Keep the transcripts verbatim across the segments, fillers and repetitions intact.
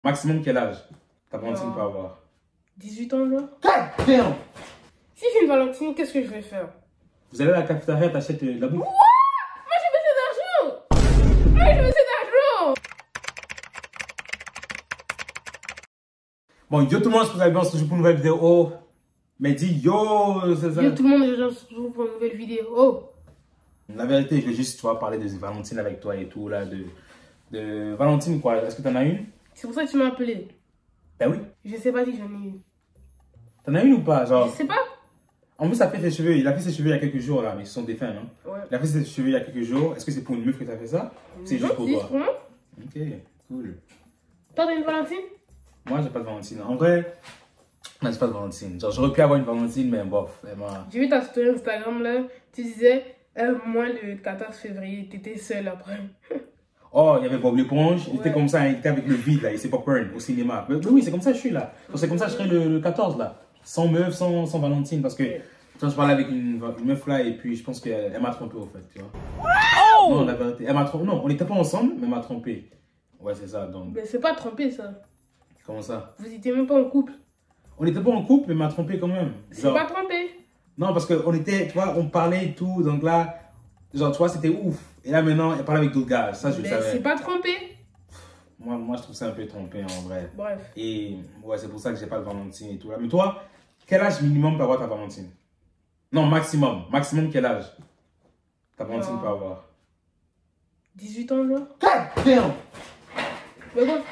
Maximum quel âge ta Valentine Genre, peut avoir? dix-huit ans, genre. God damn! Si j'ai une Valentine, qu'est-ce que je vais faire? Vous allez à la cafétéria, t'achètes euh, de la bouffe. What? Moi, j'ai besoin d'argent! Moi, j'ai besoin d'argent! Bon, yo tout le monde, je vous allez bien, on se retrouve pour une nouvelle vidéo. Oh, mais dis yo, c'est ça. Yo, tout le monde, je se retrouve pour une nouvelle vidéo. Oh! La vérité, je veux juste, tu vois, parler de Valentine avec toi et tout, là, de, de Valentine, quoi. Est-ce que t'en as une? C'est pour ça que tu m'as appelé. Ben oui. Je sais pas si j'en ai une. T'en as une ou pas, genre? Je sais pas. En plus, ça fait ses cheveux. Il a fait ses cheveux il y a quelques jours, là, mais ils se sont défaits, non? Ouais. Il a fait ses cheveux il y a quelques jours. Est-ce que c'est pour une meuf que t'as fait ça? C'est juste pour Non, toi. c'est pour moi. Ok, cool. Toi, t'as une Valentine? Moi, j'ai pas de Valentine. En vrai, non, j'ai pas de Valentine. Genre, j'aurais pu avoir une Valentine, mais bof, elle m'a... J'ai vu ta story Instagram, là. Tu disais, euh, moi, le quatorze février, t'étais seule après. Oh, il y avait Bob l'éponge, il Ouais. était comme ça, il était avec le vide là, il s'est popcorn au cinéma. Mais, mais oui, c'est comme ça que je suis là. C'est comme ça que je serai le, le quatorze là. Sans meuf, sans, sans Valentine. Parce que Ouais. quand je parlais avec une, une meuf là, et puis je pense qu'elle elle m'a trompé au fait, tu vois. Oh! Non, la vérité, elle m'a trompé. Non, on n'était pas ensemble, mais elle m'a trompé. Ouais, c'est ça, donc. Mais c'est pas trompé, ça. Comment ça? Vous étiez même pas en couple. On n'était pas en couple, mais elle m'a trompé quand même. C'est Genre, pas trompé. non, parce qu'on était, tu vois, on parlait et tout, donc là, genre, tu vois, c'était ouf. Et là maintenant, elle parle avec d'autres gars, ça je le Mais savais. c'est pas trompé. Moi, moi, je trouve ça un peu trompé en vrai. Bref. Et ouais, c'est pour ça que j'ai pas de Valentine et tout là. Mais toi, quel âge minimum peut avoir ta Valentine? Non, maximum. Maximum quel âge ta Valentine Non. peut avoir? dix-huit ans, genre. God damn! Mais bon,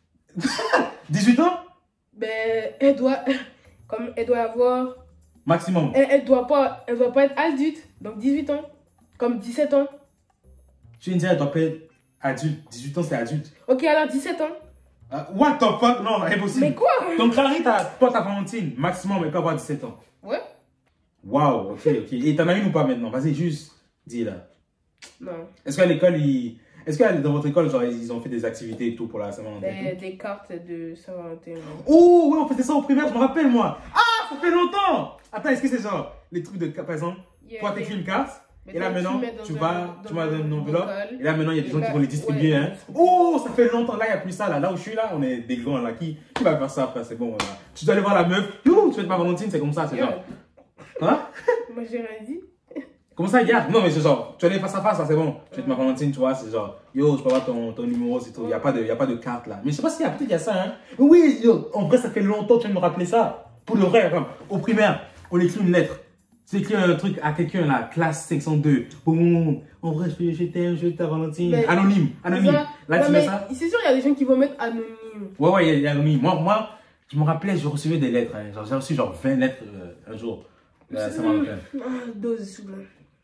dix-huit ans? ben, elle doit, comme elle doit avoir, Maximum. elle, elle doit pas, elle doit pas être adulte, donc dix-huit ans, comme dix-sept ans. Tu viens de dire, elle doit pas être adulte. dix-huit ans, c'est adulte. Ok, alors dix-sept ans. Uh, what the fuck? Non, impossible. Mais quoi? Donc, Clary, toi, ta Valentine, maximum, elle peut avoir dix-sept ans. Ouais? Waouh, ok, ok. Et t'en as une ou pas maintenant? Vas-y, juste, dis là. Non. Est-ce qu'à l'école, ils... Est-ce que dans votre école, genre, ils ont fait des activités et tout pour la Saint-Valentin? Des, des cartes de Saint-Valentin. Ouais. Oh, ouais, on faisait ça au primaire, je me rappelle, moi. Ah, ça fait longtemps. Attends, est-ce que c'est genre les trucs de, par exemple, Yeah, toi, yeah. t'écris une carte, Mais et là, toi, tu maintenant, mets dans tu un- vas, dans tu vas dans un une enveloppe, bocal. et là, maintenant, il y a des Et gens là, qui vont les distribuer, ouais, hein. ouais. Oh, ça fait longtemps, là, il n'y a plus ça, là. Là où je suis, là, on est des grands, là. Qui, qui va faire ça, frère, c'est bon, là. Tu dois aller voir la meuf. Yo, tu fais ma Valentine, c'est comme ça, c'est Yeah. genre. Hein? Moi, j'ai rien dit. Comment ça, gars? Non, mais c'est genre, tu vas aller face à face, là, c'est bon. Tu fais ma Valentine, tu vois, c'est genre, yo, je peux avoir ton, ton numéro, c'est tout. Il n'y a pas de, il y a pas de carte, là. Mais je sais pas s'il y a, peut-être il y a ça, hein. Oui, yo, en vrai, ça fait longtemps que tu viens de me rappeler ça. Pour le vrai, comme, au primaire, on écrit une lettre. Tu écris un truc à quelqu'un, là, classe cinq cent deux. Boum, en vrai, je, je t'aime, je t'aime, Valentine. Mais- Anonyme, anonyme. Ça- Là, non, tu mets mais ça? c'est sûr, il y a des gens qui vont mettre anonyme. Ouais, ouais, il y a- il y a anonyme. Moi, moi, je me rappelais, je recevais des lettres, hein. Genre, j'ai reçu genre vingt lettres euh, un jour. Là, ça m'a rappelé. Ah, dose, s'il vous plaît.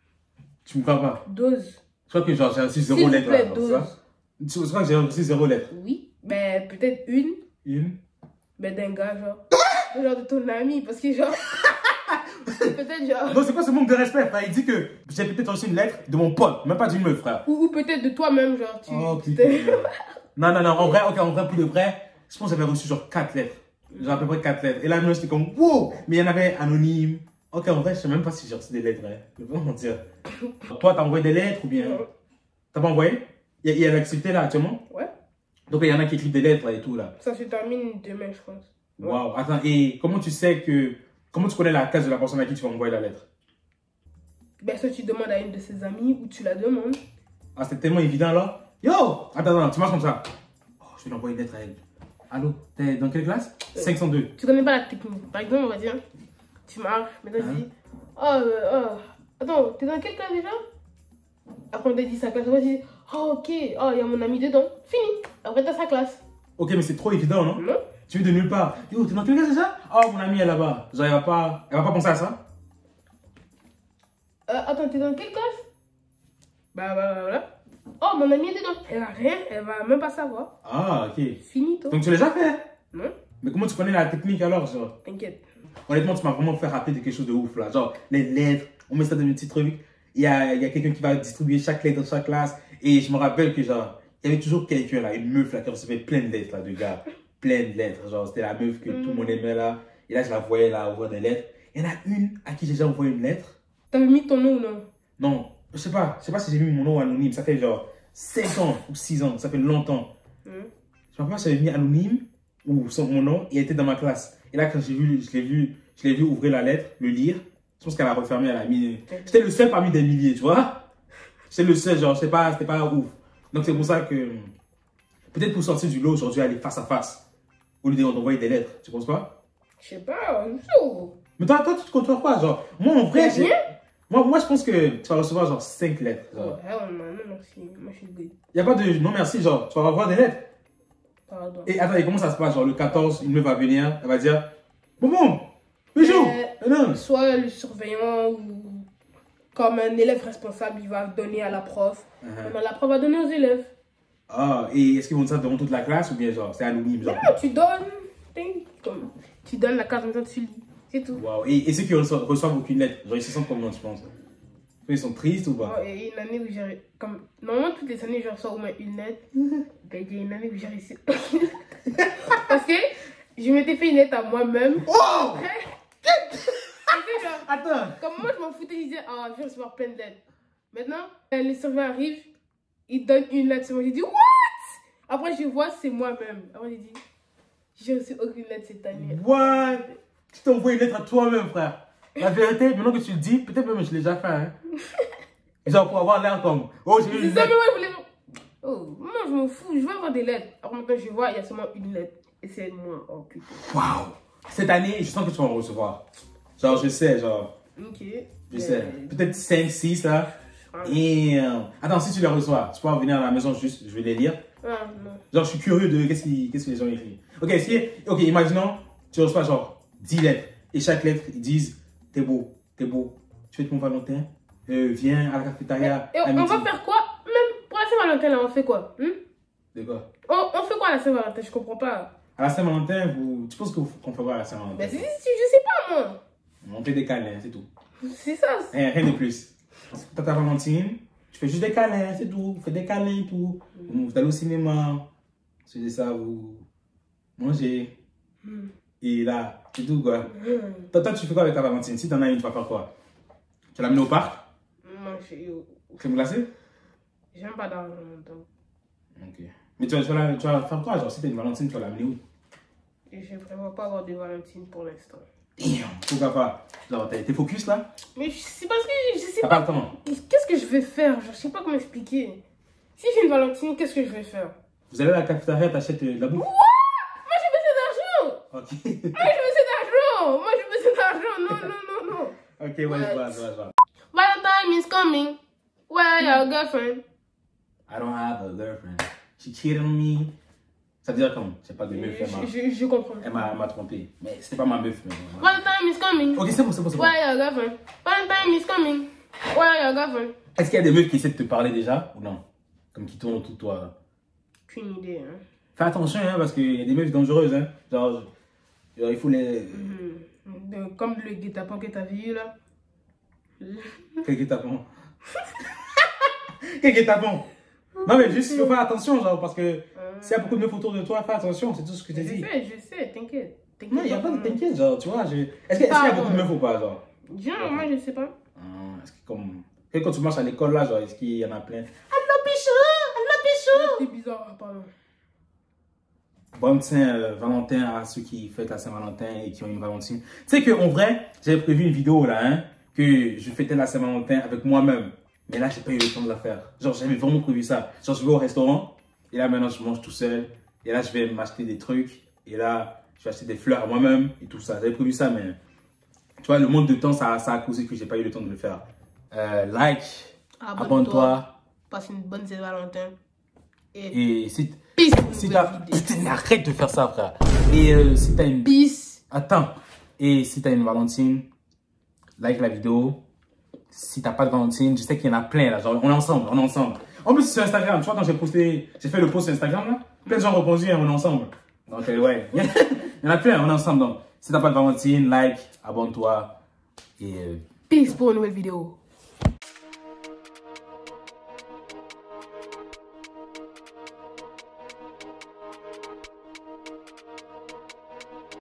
Tu me crois pas? Dose. Je crois que genre, j'ai reçu S'il zéro vous lettre, plaît, là, genre, dose. ça. Tu je crois que j'ai reçu zéro lettre. Oui. Ben, peut-être une. Une. Mais d'un gars, genre. Genre de ton ami, parce que genre. peut-être genre. Non, c'est quoi ce manque de respect, frère? Il dit que j'ai peut-être reçu une lettre de mon pote, même pas d'une meuf, frère. Ou, ou peut-être de toi-même, genre. Tu, Oh, tu putain. t'es- Non, non, non, en vrai, ok, en vrai, pour de vrai, je pense que j'avais reçu genre quatre lettres. Genre à peu près quatre lettres. Et là, moi, j'étais comme, wow! Mais il y en avait anonyme. Ok, en vrai, je sais même pas si j'ai reçu des lettres, hein. Je vais pas mentir. Toi, t'as envoyé des lettres ou bien. Non. T'as pas envoyé? Il y a, il y a l'activité là actuellement? Ouais. Donc, il y en a qui écrivent des lettres là et tout là. Ça se termine demain, je pense. Ouais. Waouh, attends, et comment tu sais que. Comment tu connais la case de la personne à qui tu vas envoyer la lettre? Ben, soit tu demandes à une de ses amies ou tu la demandes. Ah, c'est tellement évident là. Yo! Attends, attends, tu marches comme ça. Oh, je vais lui envoyer une lettre à elle. Allô? T'es dans quelle classe? cinq cent deux. Tu connais pas la technique. Par exemple, on va dire, tu marches, maintenant tu Hein? dis, oh, euh, oh, attends, t'es dans quelle classe déjà? Après, on t'a dit sa classe, on va dire, oh, ok, oh, il y a mon ami dedans. Fini. Après, t'as sa classe. Ok, mais c'est trop évident, non? Non? Tu viens de nulle part. Yo, t'es dans quelle classe déjà? Oh, mon ami est là-bas. Genre, elle va pas. Elle va pas penser à ça? Euh, attends, t'es dans quelle classe? Bah, bah, bah, voilà. Oh, mon ami est dedans. Elle va rien, elle va même pas savoir. Ah, ok. Fini, toi. Donc, tu l'as déjà fait? Non? Mais comment tu connais la technique alors, genre? T'inquiète. Honnêtement, tu m'as vraiment fait rappeler de quelque chose de ouf là. Genre, les lettres, on met ça dans un petit truc. Il y a, il y a quelqu'un qui va distribuer chaque lettre dans chaque classe. Et je me rappelle que, genre, il y avait toujours quelqu'un là, une meuf là, qui recevait plein de lettres là, de gars. Plein de lettres. Genre, c'était la meuf que tout le monde aimait là. Et là, je la voyais là, ouvrir des lettres. Il y en a une à qui j'ai déjà envoyé une lettre. T'avais mis ton nom ou non? Non, je sais pas. Je sais pas si j'ai mis mon nom anonyme. Ça fait genre cinq ans ou six ans. Ça fait longtemps. Hmm. Je me rappelle, j'avais mis anonyme, ou son, mon nom, et elle était dans ma classe. Et là, quand j'ai vu, je l'ai vu, je l'ai vu ouvrir la lettre, le lire. Je pense qu'elle a refermé, elle a mis. J'étais le seul parmi des milliers, tu vois. J'étais le seul, genre, c'était pas, c'était pas ouf. Donc c'est pour ça que, peut-être pour sortir du lot aujourd'hui, aller face à face, au lieu d'envoyer des lettres, tu penses pas? Je sais pas, oh. Mais toi, toi, tu te contrôles quoi, genre? Moi, en vrai, j'ai. Rien? Moi, moi, je pense que tu vas recevoir genre cinq lettres. Genre. Oh, hell no, non, merci. Moi, je suis good. Il n'y a pas de non merci, genre, tu vas avoir des lettres. Pardon. Et attends, et comment ça se passe? Genre, le quatorze, une meuf va venir, elle va dire bon, bon, bijou! Euh, non. Soit le surveillant ou comme un élève responsable, il va donner à la prof. Uh -huh. Mais la prof va donner aux élèves. Ah, et est-ce qu'ils vont dire ça devant toute la classe ou bien genre, c'est anonyme? Genre? Non, tu donnes. Comme, tu donnes la carte, maintenant tu lis. C'est tout. Wow. Et, et ceux qui reçoivent, reçoivent aucune lettre, genre, ils se sentent comment, tu penses? Ils sont tristes ou pas? Oh, et une année où j'ai. Comme... Normalement, toutes les années, je reçois au moins une lettre. Ben, il y a une année où j'ai réussi. Parce que je m'étais fait une lettre à moi-même. Oh! Genre, attends! Comme moi, je m'en foutais, je disais, ah, je vais recevoir plein de lettres. Maintenant, les surveillants arrivent, ils donnent une lettre sur moi. J'ai dit, what? Après, je vois, c'est moi-même. Après, j'ai dit, j'ai reçu aucune lettre cette année. What? Tu t'envoies une lettre à toi-même, frère. La vérité, maintenant que tu le dis, peut-être même je l'ai déjà fait. Hein. Genre pour avoir l'air comme. Oh, j'ai eu une lettre. Oh, moi je m'en fous, je veux avoir des lettres. Après maintenant je vois, il y a seulement une lettre. Et c'est moi. Oh putain. Waouh! Cette année, je sens que tu vas en recevoir. Genre, je sais, genre. Ok. Je sais. Peut-être cinq, six là. Et. Euh... Attends, si tu les reçois, tu peux venir à la maison juste, je vais les lire. Ah, non. Genre, je suis curieux de qu'est-ce qu qu'est-ce que les gens écrivent. Ok, si... ok, imaginons, tu reçois genre dix lettres. Et chaque lettre, ils disent t'es beau, t'es beau. Tu fais ton Valentin, euh, viens à la cafétéria. Et on, on va faire quoi? Même pour la Saint-Valentin, là, on fait quoi? Hmm? De quoi? On, on fait quoi à la Saint-Valentin? Je comprends pas. À la Saint-Valentin, vous... tu penses qu'on fait quoi à la Saint-Valentin? Ben, si, si, je sais pas, moi. On fait des câlins, c'est tout. C'est ça. Rien, rien de plus. T'as ta Valentine, tu fais juste des câlins, c'est tout. Vous faites des câlins et tout. Mm. Vous allez au cinéma, c'est ça, vous mangez. Mm. Et là, c'est tout quoi. Mm. Toi, toi, tu fais quoi avec ta Valentine? Si t'en as une, tu vas faire quoi? Tu vas l'amener au parc? Moi, je suis. Crème glacée? J'aime pas d'argent donc. Ok. Mais tu vas, tu, vas la, tu vas faire quoi? Genre, si t'as une Valentine, tu vas l'amener où? Je ne prévois pas avoir de Valentine pour l'instant. Damn, pourquoi pas? Genre, t'es focus là? Mais c'est parce que je sais pas. pas. Pas le temps. Qu'est-ce que je vais faire? Je sais pas comment expliquer. Si j'ai une Valentine, qu'est-ce que je vais faire? Vous allez à la cafétéria, t'achètes de la bouffe? Moi j'ai besoin d'argent! Ok. Moi j'ai besoin d'argent! Moi j'ai besoin d'argent! Non, non, non, non! Ok, ouais, je vois, je vois, je vois. Valentine is coming! Where are your girlfriend? I don't have a girlfriend. She cheated on me. Ça veut dire comme, c'est pas de meuf, je, je, je comprends. Elle m'a trompé. Mais c'était pas ma meuf. Mais... Valentine is coming. Ok, c'est bon, c'est bon, c'est bon. Where are your girlfriend? Valentine is coming. Where are your girlfriend? Est-ce qu'il y a des meufs qui essaient de te parler déjà ou non? Comme qui tournent autour de toi? Aucune idée, hein. Fais attention, hein, parce qu'il y a des meufs dangereuses, hein. Genre, genre il faut les... Mm-hmm. De, comme le guet-apens que t'as vu, là. Quel guet-apens? Quel guet-apens? Non, mais juste, il faut faire attention, genre, parce que euh... s'il y a beaucoup de meufs autour de toi, fais attention, c'est tout ce que je t'ai dit. Je sais, je sais, t'inquiète. Non, il n'y a pas de t'inquiète, genre, tu vois. Je... Est-ce qu'il y a beaucoup de meufs ou pas, genre? Genre, moi, je sais pas. Ah, est-ce que comme... Et quand tu marches à l'école, là, genre, est-ce qu'il y en a plein? Allo, Pichou! Allo, Pichou! C'est bizarre, pardon. Bonne Saint-Valentin à ceux qui fêtent la Saint-Valentin et qui ont une Valentine. Tu sais qu'en vrai, j'avais prévu une vidéo, là, hein, que je fêtais la Saint-Valentin avec moi-même. Mais là, j'ai pas eu le temps de la faire. Genre, j'avais vraiment prévu ça. Genre, je vais au restaurant. Et là, maintenant, je mange tout seul. Et là, je vais m'acheter des trucs. Et là, je vais acheter des fleurs à moi-même. Et tout ça. J'avais prévu ça, mais... Tu vois, le manque de temps, ça, ça a causé que j'ai pas eu le temps de le faire. Euh, like. Abonne-toi. Passe une bonne Saint-Valentin. Et, et si... Peace. Si t'as... Putain, arrête de faire ça, frère. Et euh, si t'as une... Peace. Attends. Et si t'as une Valentine, like la vidéo. Si t'as pas de Valentine, je sais qu'il y en a plein là, genre on est ensemble, on est ensemble. En plus sur Instagram, tu vois quand j'ai posté, j'ai fait le post sur Instagram là, plein de gens ont répondu, on est ensemble. Donc euh, ouais, il y en a plein, on est ensemble. Donc si t'as pas de Valentine, like, abonne-toi et... Euh... Peace pour une nouvelle vidéo.